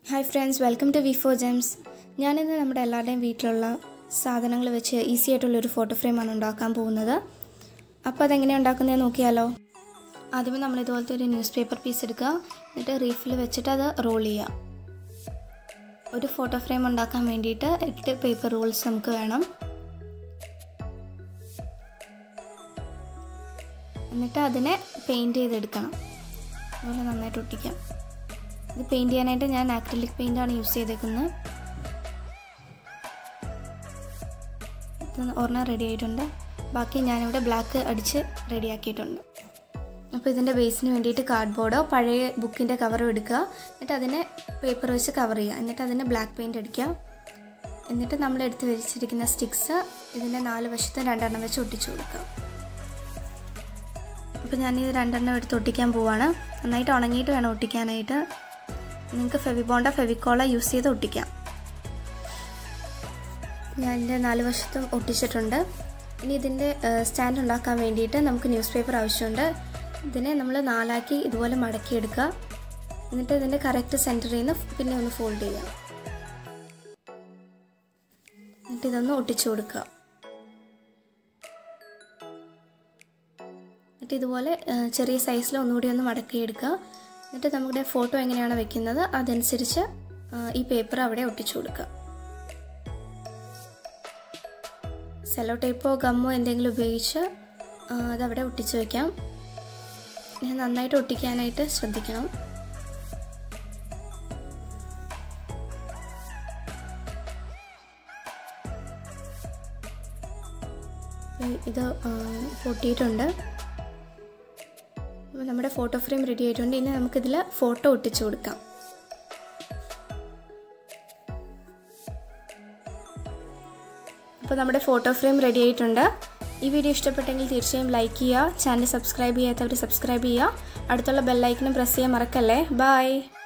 Hi friends, welcome to V4 Gems. ഞാനിന്ന് നമ്മുടെ എല്ലാവരുടെയും വീട്ടിലുള്ള സാധനങ്ങൾ വെച്ച് ഈസി ആയിട്ടുള്ള ഒരു ഫോട്ടോ ഫ്രെയിം ആണ് ഉണ്ടാക്കാൻ പോകുന്നത്. അപ്പോൾ അതെങ്ങനെ ഉണ്ടാക്കുന്നതെന്ന് നോക്കിയാലോ. ആദ്യമേ നമ്മൾ ഇതുപോലത്തെ ഒരു ന്യൂസ് പേപ്പർ പീസ് എടുക്കുക, എന്നിട്ട് റീഫിൽ വെച്ചിട്ട് അത് റോൾ ചെയ്യുക. ഒരു ഫോട്ടോ ഫ്രെയിം ഉണ്ടാക്കാൻ വേണ്ടിയിട്ട് 8 പേപ്പർ റോൾസ് നമുക്ക് വേണം. എന്നിട്ട് അതിനെ പെയിൻറ്റ് ചെയ്തെടുക്കണം. അതുപോലെ നന്നായിട്ട് ഒട്ടിക്കാം. ഇത് പെയിൻറ്റ് ചെയ്യാനായിട്ട് ഞാൻ ആക്രിലിക് പെയിൻ്റാണ് യൂസ് ചെയ്തേക്കുന്നത്. ഒരെണ്ണം റെഡി ആയിട്ടുണ്ട്. ബാക്കി ഞാനിവിടെ ബ്ലാക്ക് അടിച്ച് റെഡിയാക്കിയിട്ടുണ്ട്. അപ്പോൾ ഇതിൻ്റെ ബേസിന് വേണ്ടിയിട്ട് കാർഡ്ബോർഡോ പഴയ ബുക്കിൻ്റെ കവറോ എടുക്കുക. എന്നിട്ട് അതിനെ പേപ്പർ വെച്ച് കവർ ചെയ്യുക. എന്നിട്ട് അതിന് ബ്ലാക്ക് പെയിൻറ്റ് അടിക്കുക. എന്നിട്ട് നമ്മൾ എടുത്ത് വെച്ചിരിക്കുന്ന സ്റ്റിക്സ് ഇതിൻ്റെ 4 വശത്തും 2 എണ്ണം വെച്ച് ഒട്ടിച്ചു കൊടുക്കുക. അപ്പോൾ ഞാനിത് 2 എണ്ണം എടുത്ത് ഒട്ടിക്കാൻ പോവാണ്. നന്നായിട്ട് ഉണങ്ങിയിട്ട് വേണം ഒട്ടിക്കാനായിട്ട്. നിങ്ങൾക്ക് ഫെവിബോണ്ടോ ഫെവിക്കോളോ യൂസ് ചെയ്ത് ഒട്ടിക്കാം. ഞാൻ എൻ്റെ 4 വശത്തും ഒട്ടിച്ചിട്ടുണ്ട്. ഇനി ഇതിൻ്റെ സ്റ്റാൻഡ് ഉണ്ടാക്കാൻ വേണ്ടിയിട്ട് നമുക്ക് ന്യൂസ് പേപ്പർ ആവശ്യമുണ്ട്. ഇതിനെ നമ്മൾ 4ആക്കി ഇതുപോലെ മടക്കിയെടുക്കുക. എന്നിട്ട് ഇതിൻ്റെ കറക്റ്റ് സെൻറ്ററിൽ നിന്ന് പിന്നെ ഒന്ന് ഫോൾഡ് ചെയ്യുക. എന്നിട്ട് ഇതൊന്ന് ഒട്ടിച്ചു കൊടുക്കുക. എന്നിട്ട് ഇതുപോലെ ചെറിയ സൈസിൽ ഒന്നുകൂടി ഒന്ന് മടക്കിയെടുക്കുക. എന്നിട്ട് നമ്മുടെ ഫോട്ടോ എങ്ങനെയാണ് വെക്കുന്നത് അതനുസരിച്ച് ഈ പേപ്പർ അവിടെ ഒട്ടിച്ചു കൊടുക്കുക. സെല്ലോ ടേപ്പോ ഗമ്മോ എന്തെങ്കിലും ഉപയോഗിച്ച് അതവിടെ ഒട്ടിച്ചു വയ്ക്കാം. നന്നായിട്ട് ഒട്ടിക്കാനായിട്ട് ശ്രദ്ധിക്കണം. ഇത് പൊട്ടിയിട്ടുണ്ട്. അപ്പോൾ നമ്മുടെ ഫോട്ടോ ഫ്രെയിം റെഡി ആയിട്ടുണ്ട്. ഇനി നമുക്കിതിൽ ഫോട്ടോ ഒട്ടിച്ചു കൊടുക്കാം. അപ്പോൾ നമ്മുടെ ഫോട്ടോ ഫ്രെയിം റെഡി ആയിട്ടുണ്ട്. ഈ വീഡിയോ ഇഷ്ടപ്പെട്ടെങ്കിൽ തീർച്ചയായും ലൈക്ക് ചെയ്യുക. ചാനൽ സബ്സ്ക്രൈബ് ചെയ്യാത്തവർ സബ്സ്ക്രൈബ് ചെയ്യുക. അടുത്തുള്ള ബെല്ലൈക്കനും പ്രസ് ചെയ്യാൻ മറക്കല്ലേ. ബൈ.